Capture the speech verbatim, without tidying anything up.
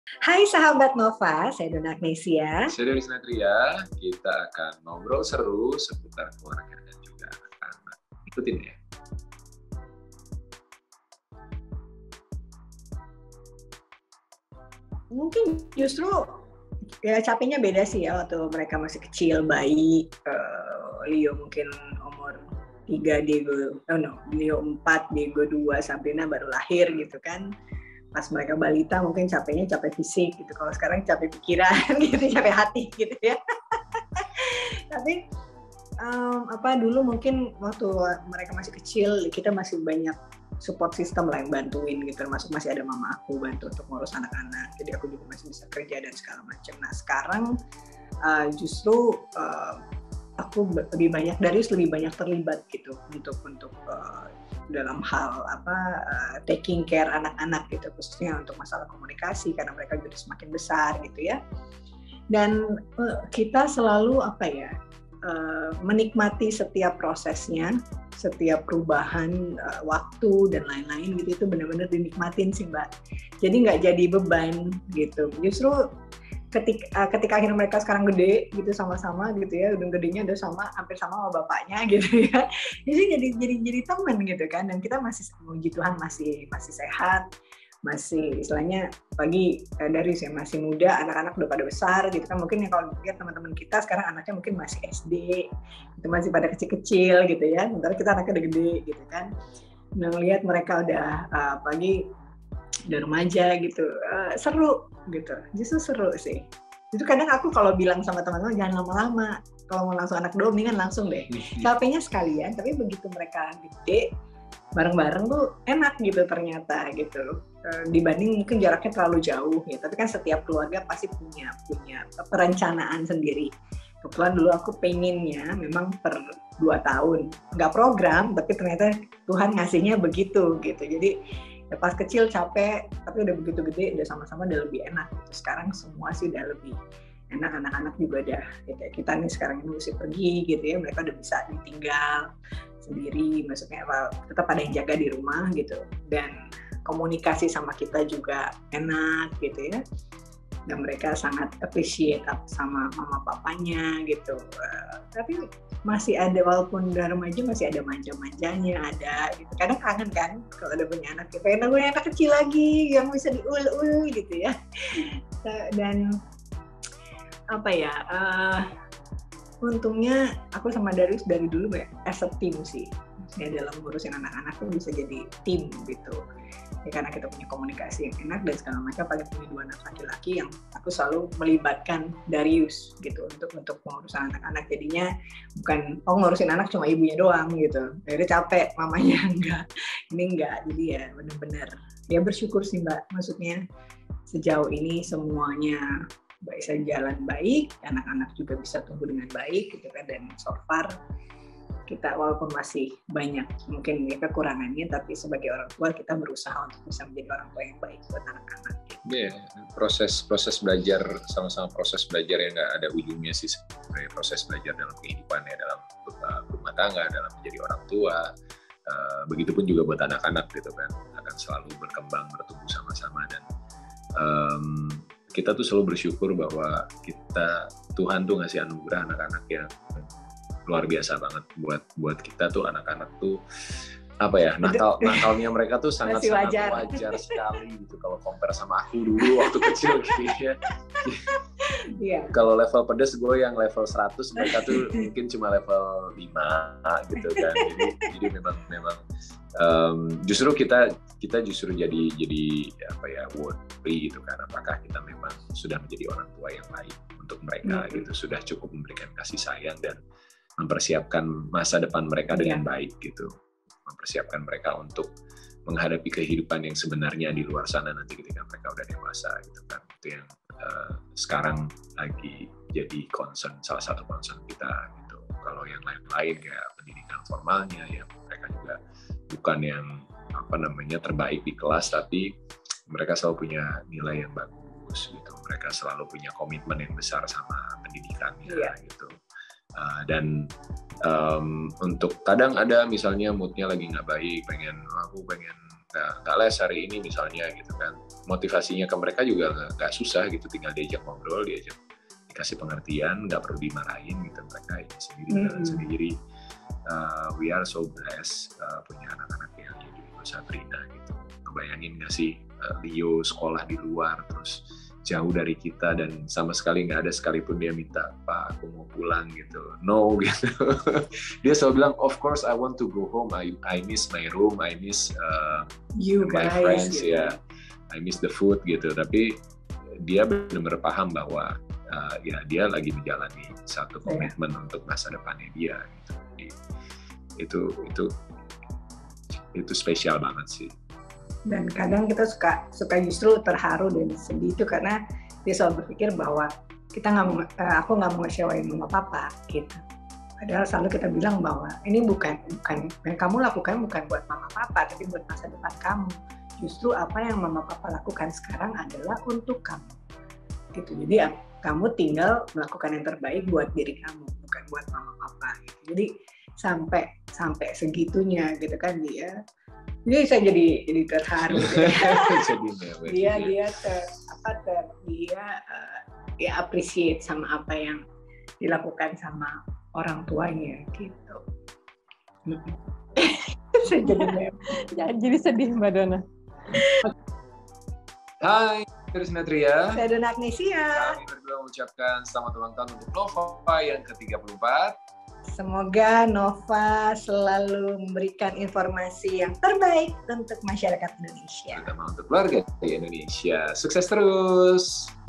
Hai sahabat Nova, saya Donna Agnesia. Saya Deris Natria, kita akan ngobrol seru seputar keluarga dan juga anak-anak. Ikutin ya. Mungkin justru ya capeknya beda sih ya waktu mereka masih kecil, bayi. Uh, Leo mungkin umur tiga, Diego, oh no, Leo empat, Diego dua, Sabrina baru lahir gitu kan. Pas mereka balita mungkin capeknya capek fisik gitu. Kalau sekarang capek pikiran gitu, capek hati gitu ya. Tapi um, apa dulu mungkin waktu mereka masih kecil kita masih banyak support system lah yang bantuin gitu. Termasuk masih ada mama aku bantu untuk ngurus anak-anak. Jadi aku juga masih bisa kerja dan segala macam. Nah sekarang uh, justru uh, aku lebih banyak, Darius lebih banyak terlibat gitu untuk untuk uh, dalam hal apa uh, taking care anak-anak gitu, khususnya untuk masalah komunikasi karena mereka juga semakin besar gitu ya. Dan uh, kita selalu apa ya uh, menikmati setiap prosesnya, setiap perubahan uh, waktu dan lain-lain gitu, itu benar-benar dinikmatin sih Mbak. Jadi nggak jadi beban gitu. Justru ketika uh, ketika akhirnya mereka sekarang gede gitu sama-sama gitu ya, udah gedenya udah sama hampir sama sama bapaknya gitu ya, jadi jadi jadi jadi teman gitu kan. Dan kita masih puji Tuhan masih masih sehat, masih istilahnya pagi uh, dari saya masih muda, anak-anak udah pada besar gitu kan. Mungkin ya kalau lihat teman-teman kita sekarang anaknya mungkin masih S D itu, masih pada kecil-kecil gitu ya, sementara kita anaknya udah gede gitu kan. Nah ngelihat mereka udah uh, pagi udah remaja gitu, uh, seru gitu, justru seru sih. Itu kadang aku kalau bilang sama teman-teman jangan lama-lama, kalau mau langsung anak dua mendingan langsung deh, capeknya sekalian. Tapi begitu mereka gede bareng-bareng tuh enak gitu ternyata gitu, uh, dibanding mungkin jaraknya terlalu jauh ya. Tapi kan setiap keluarga pasti punya punya perencanaan sendiri. Kebetulan dulu aku pengennya memang per dua tahun, nggak program, tapi ternyata Tuhan ngasihnya begitu gitu. Jadi ya pas kecil capek, tapi udah begitu gede udah sama-sama udah lebih enak gitu. Sekarang semua sih udah lebih enak, anak-anak juga udah ya kayak kita nih sekarang ini mesti pergi gitu ya, mereka udah bisa ditinggal sendiri, maksudnya tetap ada yang jaga di rumah gitu, dan komunikasi sama kita juga enak gitu ya. Dan mereka sangat appreciate sama mama papanya gitu. Uh, tapi masih ada, walaupun udah remaja masih ada manja-manjanya, ada gitu. Kadang kangen kan kalau ada punya anak, pengen punya anak kecil lagi yang bisa diul-ul gitu ya. Dan apa ya, uh, untungnya aku sama Darius dari dulu ya as a team sih. Maksudnya dalam ngurusin anak-anak tuh bisa jadi tim gitu. Ya, karena kita punya komunikasi yang enak dan segala macam, paling punya dua anak laki-laki yang aku selalu melibatkan Darius gitu untuk untuk pengurusan anak-anak. Jadinya bukan oh ngurusin anak cuma ibunya doang gitu, jadi capek mamanya enggak, ini enggak. Jadi ya benar-benar ya bersyukur sih Mbak, maksudnya sejauh ini semuanya bisa jalan baik, anak-anak juga bisa tumbuh dengan baik gitu kan. Dan so far kita walaupun masih banyak mungkin ya kekurangannya, tapi sebagai orang tua kita berusaha untuk bisa menjadi orang tua yang baik buat anak-anak. Iya, yeah, proses proses belajar, sama-sama proses belajar yang nggak ada ujungnya sih sebenarnya. Proses belajar dalam kehidupan ya, dalam rumah tangga, dalam menjadi orang tua. Uh, begitupun juga buat anak-anak gitu kan, akan selalu berkembang, bertumbuh sama-sama. Dan um, kita tuh selalu bersyukur bahwa kita, Tuhan tuh ngasih anugerah anak-anak yang luar biasa banget buat buat kita tuh. Anak-anak tuh apa ya, nakal nakalnya mereka tuh sangat sangat wajar. wajar sekali gitu kalau compare sama aku dulu waktu kecil gitu ya. Yeah. Kalau level pedes gue yang level seratus, mereka tuh mungkin cuma level lima gitu kan. Jadi jadi memang memang um, justru kita kita justru jadi jadi apa ya worry gitu kan, apakah kita memang sudah menjadi orang tua yang baik untuk mereka mm-hmm. gitu, sudah cukup memberikan kasih sayang dan mempersiapkan masa depan mereka dengan yeah. baik gitu, mempersiapkan mereka untuk menghadapi kehidupan yang sebenarnya di luar sana nanti ketika mereka udah dewasa gitu kan. Itu yang uh, sekarang lagi jadi concern, salah satu concern kita gitu. Kalau yang lain-lain kayak pendidikan formalnya ya, mereka juga bukan yang apa namanya terbaik di kelas, tapi mereka selalu punya nilai yang bagus gitu, mereka selalu punya komitmen yang besar sama pendidikannya yeah. gitu. Uh, dan um, untuk kadang ada misalnya moodnya lagi nggak baik, pengen aku pengen Nah, nggak les hari ini misalnya gitu kan. Motivasinya ke mereka juga nggak susah gitu, tinggal diajak ngobrol, diajak dikasih pengertian, nggak perlu dimarahin gitu, mereka ini sendiri jalan mm-hmm. sendiri. Uh, we are so blessed uh, punya anak-anak yang di Leo Sabrina gitu. Ngebayangin nggak sih uh, Leo sekolah di luar terus jauh dari kita dan sama sekali nggak ada sekalipun dia minta, Pak aku mau pulang gitu, no gitu. Dia selalu bilang of course I want to go home, I I miss my room, I miss uh, you my guys, friends gitu. ya, I miss the food gitu. Tapi dia benar-benar paham bahwa uh, ya dia lagi menjalani satu komitmen yeah. untuk masa depannya dia gitu. Jadi, itu itu itu spesial banget sih. Dan kadang kita suka suka justru terharu dan sedih itu karena dia selalu berpikir bahwa kita nggak mau, aku nggak mau ngecewain mama papa gitu. Padahal selalu kita bilang bahwa ini bukan bukan yang kamu lakukan bukan buat mama papa tapi buat masa depan kamu. Justru apa yang mama papa lakukan sekarang adalah untuk kamu gitu. Jadi kamu tinggal melakukan yang terbaik buat diri kamu bukan buat mama papa gitu. Jadi sampai sampai segitunya gitu kan dia. Jadi saya jadi jadi terharu dia dia ter apa ter dia uh, dia appreciate sama apa yang dilakukan sama orang tuanya gitu. Saya jadi ya, jadi sedih Mbak Donna. Hai, Krisna Tria. Saya Donna Agnesia. Kami berdua mengucapkan selamat ulang tahun untuk Nova yang ke tiga puluh empat. Semoga Nova selalu memberikan informasi yang terbaik untuk masyarakat Indonesia. Terutama untuk keluarga di Indonesia. Sukses terus!